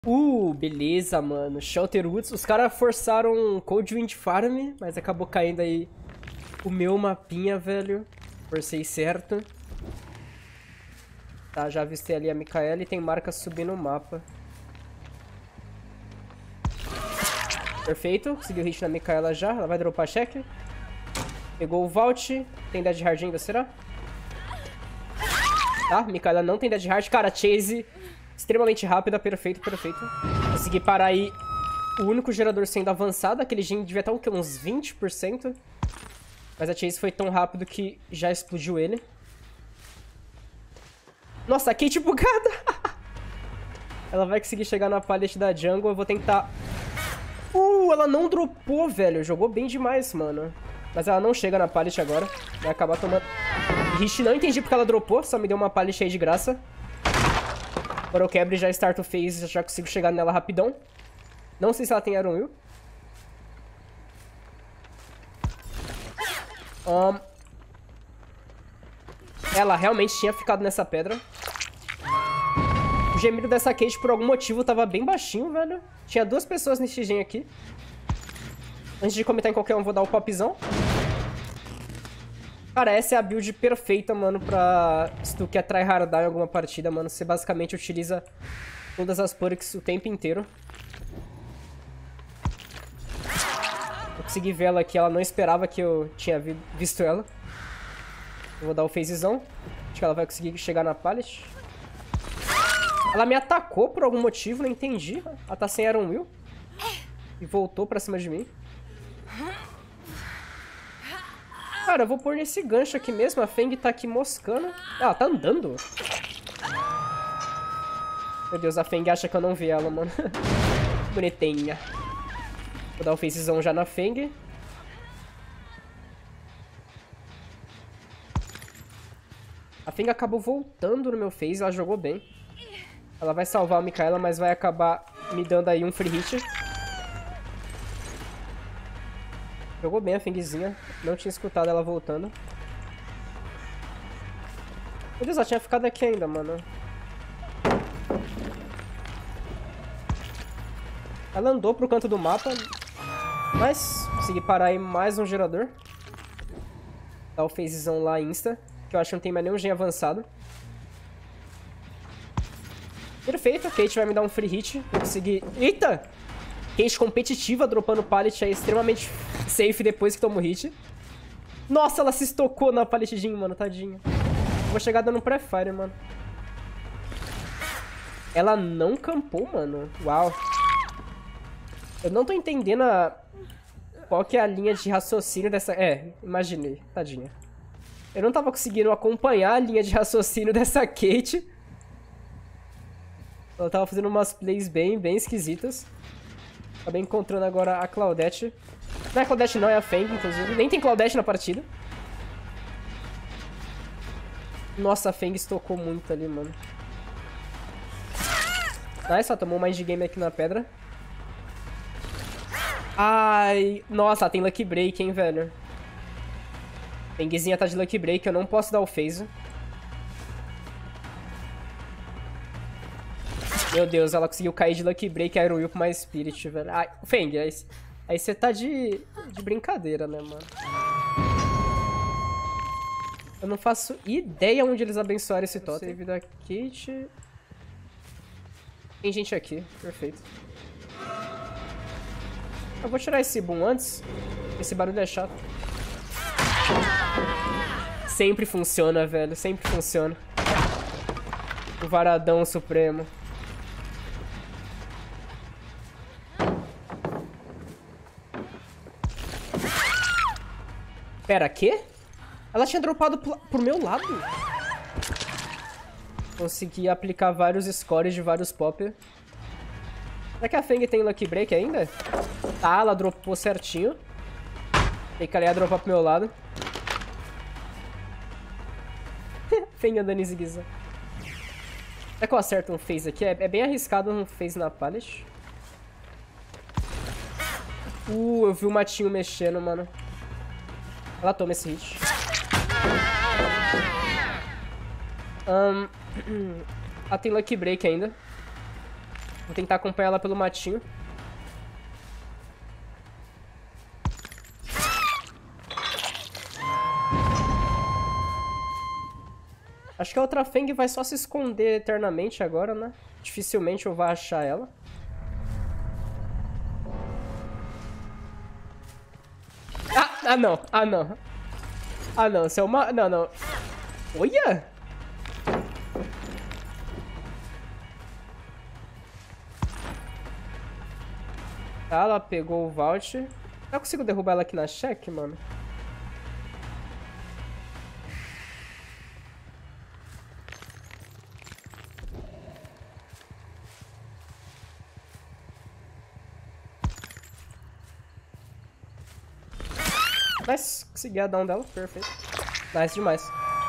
Beleza, mano. Shelter Woods. Os caras forçaram um Cold Wind Farm, mas acabou caindo aí o meu mapinha, velho. Forcei certo. Tá, já avistei ali a Micaela e tem marca subindo o mapa. Perfeito. Conseguiu hit na Micaela já. Ela vai dropar check. Pegou o Vault. Tem Dead Hard ainda, será? Tá, Micaela não tem Dead Hard. Cara, Chase extremamente rápida. Perfeito, perfeito. Consegui parar aí o único gerador sendo avançado. Aquele gen devia estar o quê? Uns 20%. Mas a Chase foi tão rápido que já explodiu ele. Nossa, a Kate bugada. Ela vai conseguir chegar na pallet da jungle. Eu vou tentar... ela não dropou, velho. Jogou bem demais, mano. Mas ela não chega na pallet agora. Vai acabar tomando... Hit, não entendi porque ela dropou. Só me deu uma pallet aí de graça. Agora eu quebro e já start o phase. Já consigo chegar nela rapidão. Não sei se ela tem Iron Will. Ela realmente tinha ficado nessa pedra. O gemido dessa Kate, por algum motivo, tava bem baixinho, velho. Tinha duas pessoas nesse gen aqui. Antes de comentar em qualquer um, vou dar o popzão. Cara, essa é a build perfeita, mano, pra... Se tu quer tryhardar em alguma partida, mano, você basicamente utiliza todas as perks o tempo inteiro. Eu consegui ver ela aqui, ela não esperava que eu tinha visto ela. Eu vou dar o phasezão. Acho que ela vai conseguir chegar na pallet. Ela me atacou por algum motivo, não entendi. Ela tá sem Iron Will. E voltou pra cima de mim. Cara, eu vou pôr nesse gancho aqui mesmo. A Feng tá aqui moscando. Ah, ela tá andando. Meu Deus, a Feng acha que eu não vi ela, mano. Bonitinha. Vou dar o phasezão já na Feng. A Feng acabou voltando no meu phase. Ela jogou bem. Ela vai salvar a Micaela, mas vai acabar me dando aí um free hit. Jogou bem a Fengzinha. Não tinha escutado ela voltando. Meu Deus, ela tinha ficado aqui ainda, mano. Ela andou pro canto do mapa. Mas consegui parar aí mais um gerador. Dá o phasezão lá insta. Que eu acho que não tem mais nenhum gen avançado. Perfeito, a Kate vai me dar um free hit. Eu consegui... Eita! Kate competitiva, dropando pallet aí, extremamente safe depois que toma o hit. Nossa, ela se estocou na palletzinha, mano, tadinha. Vou chegar dando um pré-fire, mano. Ela não campou, mano. Uau. Eu não tô entendendo qual que é a linha de raciocínio dessa... imaginei, tadinha. Eu não tava conseguindo acompanhar a linha de raciocínio dessa Kate. Ela tava fazendo umas plays bem esquisitas. Acabei encontrando agora a Claudette. Não é a Claudette não, é a Feng, inclusive. Nem tem Claudette na partida. Nossa, a Feng estocou muito ali, mano. Nice, só tomou mais de game aqui na pedra. Ai, nossa, tem Lucky Break, hein, velho. Fengzinha tá de Lucky Break, eu não posso dar o phase. Meu Deus, ela conseguiu cair de Lucky Break e Iron Will com mais Spirit, velho. Ai, Feng, aí você tá de brincadeira, né, mano? Eu não faço ideia onde eles abençoaram esse totem. Save da Kate. Tem gente aqui, perfeito. Eu vou tirar esse boom antes. Esse barulho é chato. Sempre funciona, velho. Sempre funciona. O varadão supremo. Pera, quê? Ela tinha dropado pro meu lado. Consegui aplicar vários scores de vários pop. Será que a Feng tem Lucky Break ainda? Tá, ela dropou certinho. Tem que ela ia dropar pro meu lado. Feng andando em zigue-zague. Será que eu acerto um phase aqui? É bem arriscado um phase na pallet. Eu vi o matinho mexendo, mano. Ela toma esse hit. Ela tem Lucky Break ainda. Vou tentar acompanhar ela pelo matinho. Acho que a outra Feng vai só se esconder eternamente agora, né? Dificilmente eu vou achar ela. Ah, não. Ah, não. Ah, não. Você é uma... Não, não. Olha! Tá, ela pegou o Vault. Eu consigo derrubar ela aqui na check, mano? Nice, consegui a down dela, perfeito. Nice demais.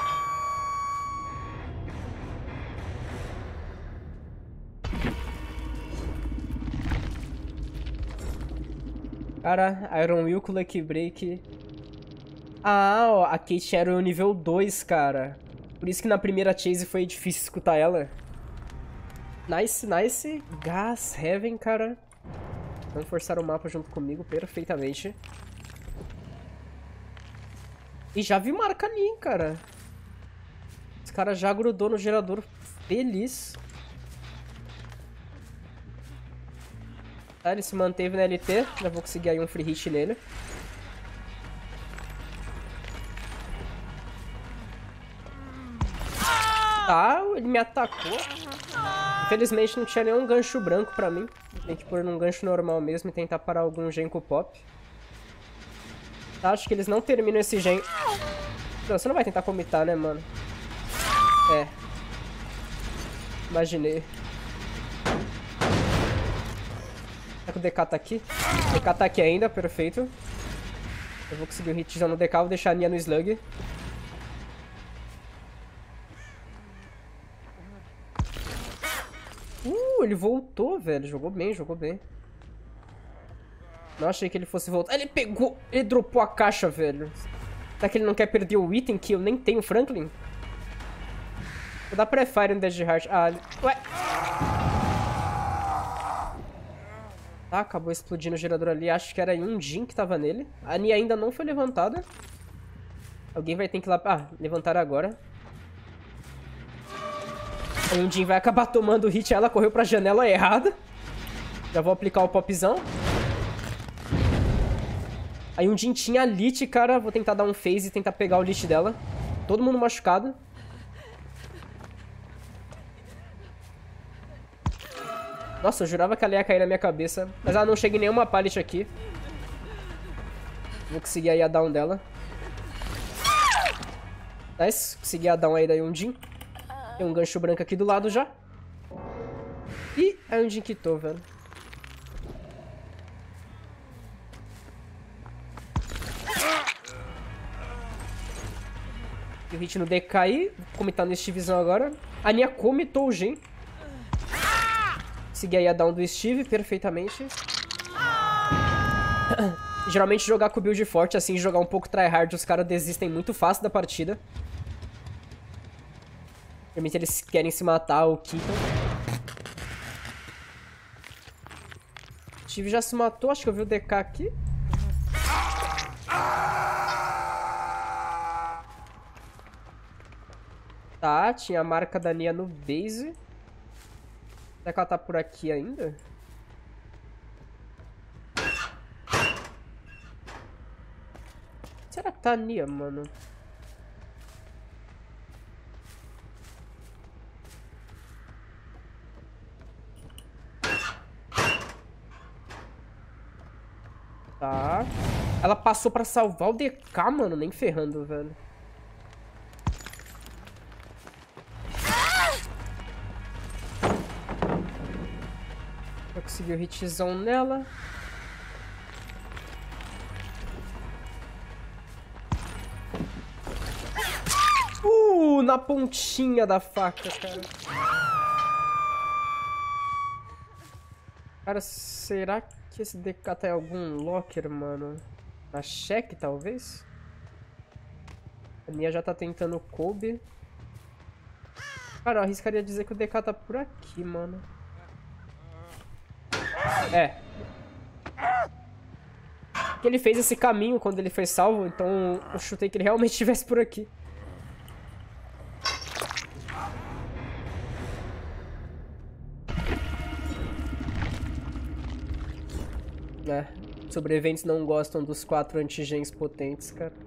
Cara, Iron Will com Lucky Break. Ah, ó, a Kate era o nível 2, cara. Por isso que na primeira chase foi difícil escutar ela. Nice, nice. Gas Heaven, cara. Vamos forçar o mapa junto comigo perfeitamente. E já vi marca ali, hein, cara. Esse cara já grudou no gerador feliz. Tá, ele se manteve na LT. Já vou conseguir aí um free hit nele. Tá, ele me atacou. Infelizmente não tinha nenhum gancho branco pra mim. Tem que pôr num gancho normal mesmo e tentar parar algum gen com o pop. Tá, acho que eles não terminam esse gen. Não, você não vai tentar comitar, né, mano? É. Imaginei. Será que o DK tá aqui? O DK tá aqui ainda, perfeito. Eu vou conseguir o hitzão no DK, vou deixar a Nia no slug. Ele voltou, velho. Jogou bem, jogou bem. Não achei que ele fosse voltar. Ele pegou... Ele dropou a caixa, velho. Será que ele não quer perder o item que eu nem tenho, Franklin? Vou dar pré-fire no Dead Heart. Ah, ué. Tá, acabou explodindo o gerador ali. Acho que era um Jin que tava nele. A Nia ainda não foi levantada. Alguém vai ter que ir lá... Ah, levantar agora. A Yundin vai acabar tomando o hit. Ela correu pra janela errada. Já vou aplicar o popzão. A Yundin tinha lit, cara. Vou tentar dar um phase e tentar pegar o lit dela. Todo mundo machucado. Nossa, eu jurava que ela ia cair na minha cabeça. Mas ela não chega em nenhuma pallet aqui. Vou conseguir aí a down dela. Nice. Consegui a down aí da Yundin. Tem um gancho branco aqui do lado já. E a Yundin quitou, velho. E o hit no DK aí. Vou comitar no Stevezão agora. A Nia comitou o gen. Consegui aí a down do Steve perfeitamente. Geralmente jogar com build forte, assim, jogar um pouco tryhard, os caras desistem muito fácil da partida. Geralmente eles querem se matar ou quitam. Steve já se matou, acho que eu vi o DK aqui. Tá, tinha a marca da Nia no base. Será que ela tá por aqui ainda? Será que tá a Nia, mano? Tá. Ela passou pra salvar o DK, mano. Nem ferrando, velho. Eu consegui o hitzão nela. Na pontinha da faca, cara. Cara, será que esse DK tá em algum locker, mano? Na check, talvez? A Nia já tá tentando o Kobe. Cara, eu arriscaria dizer que o DK tá por aqui, mano. É. Porque ele fez esse caminho quando ele foi salvo, então eu chutei que ele realmente estivesse por aqui. É, sobreviventes não gostam dos 4 antigens potentes, cara.